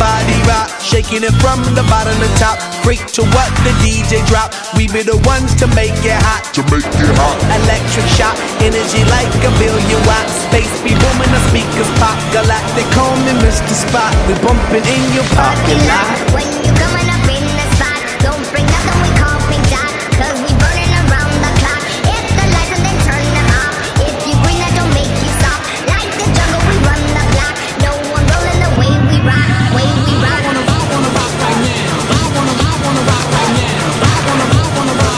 body rock, shaking it from the bottom to top. Freak to what the DJ drop. We be the ones to make it hot. Electric shock, energy like a billion watts. Space be booming, the speakers pop. Galactic, call me Mr. Spot. We bumping in your parking lot. When you coming up in the spot, don't bring nothing we call pink dot, 'cause we burning around the clock. Hit the lights and then turn them off. If you green, that don't make you stop. Like the jungle, we run the block. No one rolling the way we rock, way we rock. I wanna rock right now. I wanna rock right now. I wanna rock right now.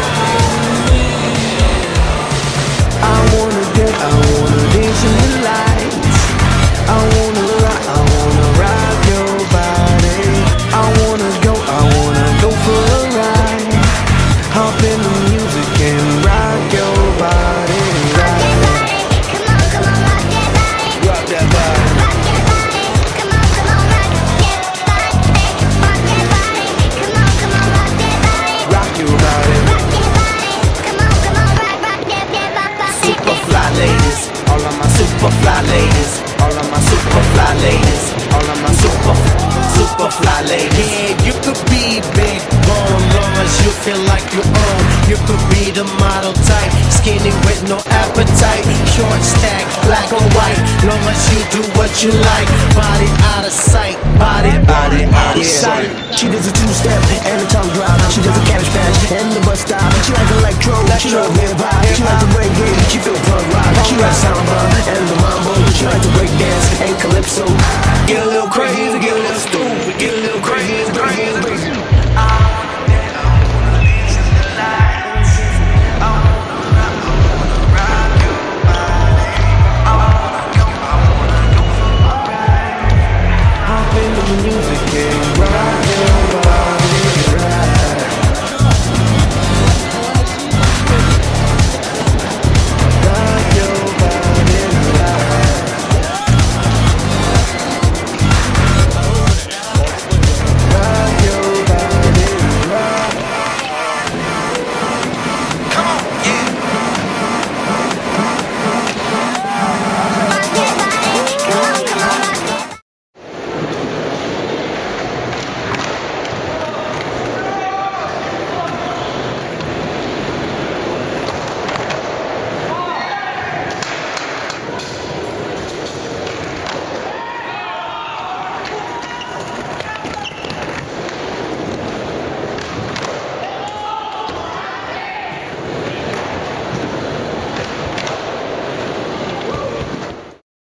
I wanna dance in the lights. I wanna rock your body. I wanna go for a ride. Hop in the music and rock your body. Rock that body, come on, rock that body. Rock that body. Rock that body, come on, rock that body. Rock that body, come on, rock that body. Rock your body. Rock that body, come on, rock that. Super fly ladies, all of my super fly ladies, all of my super fly ladies, all of my super fly ladies. Yeah, you could be big bone, long as you feel like you own. You could be the model type, skinny with no appetite, short stack, black or white, long as you do what you like. Body out of sight, body out of sight. She does a two-step and a tongue drop. She does a cabbage patch and the bus stop. She likes electro, she loves hip-hop. She likes to break it, she feel punk rock. She likes samba and the mambo. She likes to break dance and calypso. Get a little crazy.